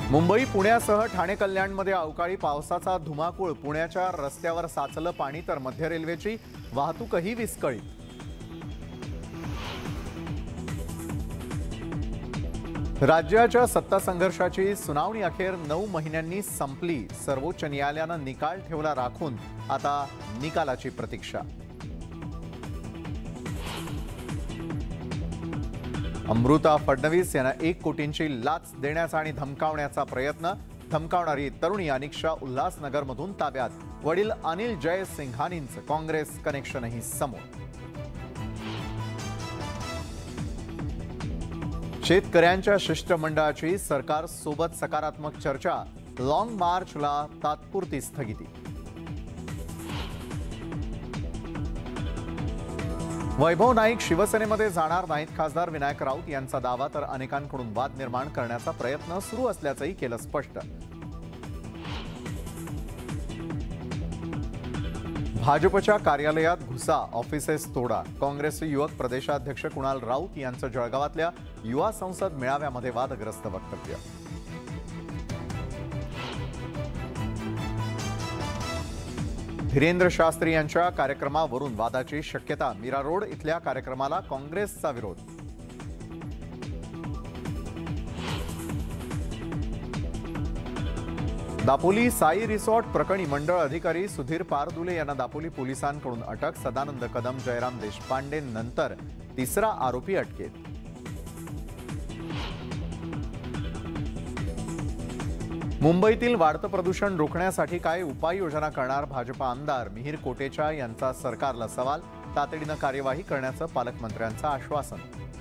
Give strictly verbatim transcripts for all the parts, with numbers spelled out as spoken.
मुंबई पुण्यासह ठाणे कल्याणमध्ये अवकाळी पावसाचा धुमाकूळ। पुण्याच्या रस्त्यावर साचलं पाणी तर मध्य रेल्वेची वाहतूकही विस्कळीत। राज्याच्या सत्ता संघर्षाची सुनावणी अखेर नऊ महिन्यांनी संपली। सर्वोच्च न्यायालयानं निकाल ठेवला राखून आता निकालाची प्रतीक्षा। अमृता फडणवीस यांना एक कोटींची लाच देण्याचा आणि धमकावण्याचा प्रयत्न। धमकावणारी तरुणी अनिक्षा उल्हासनगरमधून ताब्यात। वडील अनिल जयसिंघानींचं काँग्रेस कनेक्शनही समोर। शेतकऱ्यांच्या शिष्टमंडळाची सरकार सोबत सकारात्मक चर्चा। लॉंग मार्चला तात्पुरती स्थगिती। वैभव नाईक शिवसेनेमध्ये जाणार नाहीत। खासदार विनायक राऊत यांचा दावा तर अनेकांकडून वाद निर्माण करण्याचा प्रयत्न सुरू असल्याचंही केलं स्पष्ट। भाजपच्या कार्यालयात घुसा, ऑफिसेस तोडा। काँग्रेसचे युवक प्रदेशाध्यक्ष कुणाल राऊत यांचं जळगावातल्या युवा संसद मेळाव्यामध्ये वादग्रस्त वक्तव्य। धीरेंद्र शास्त्री यांच्या कार्यक्रमावरून वादाची शक्यता। मीरा रोड इथल्या कार्यक्रमाला काँग्रेसचा विरोध। दापोली साई रिसॉर्ट प्रकरणी मंडळ अधिकारी सुधीर पारदुले यांना दापोली पोलिसांकडून अटक। सदानंद कदम, जयराम देशपांडे नंतर तिसरा आरोपी अटकेत। मुंबईतील वाढतं प्रदूषण रोखण्यासाठी काय उपाययोजना करणार भाजप आमदार? मिहिर कोटेचा यांचा सरकारला सवाल। तातडीनं कार्यवाही करण्याचं पालकमंत्र्यांचं आश्वासन।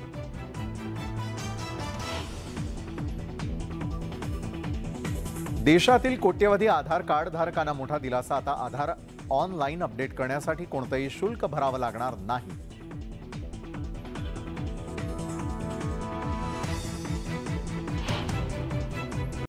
देशातील कोट्यवधी आधार कार्ड धारकांना मोठा दिलासा। आता आधार ऑनलाईन अपडेट करण्यासाठी कोणतंही शुल्क भरावं लागणार नाही।